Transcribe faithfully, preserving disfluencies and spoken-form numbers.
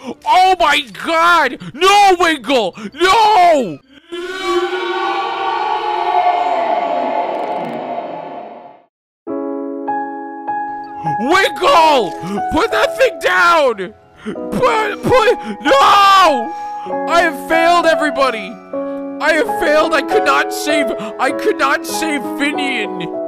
Oh my god! No, Winkle! No! Winkle! Put that thing down! Put, put, no! I have failed everybody! I have failed! I could not save, I could not save Finian!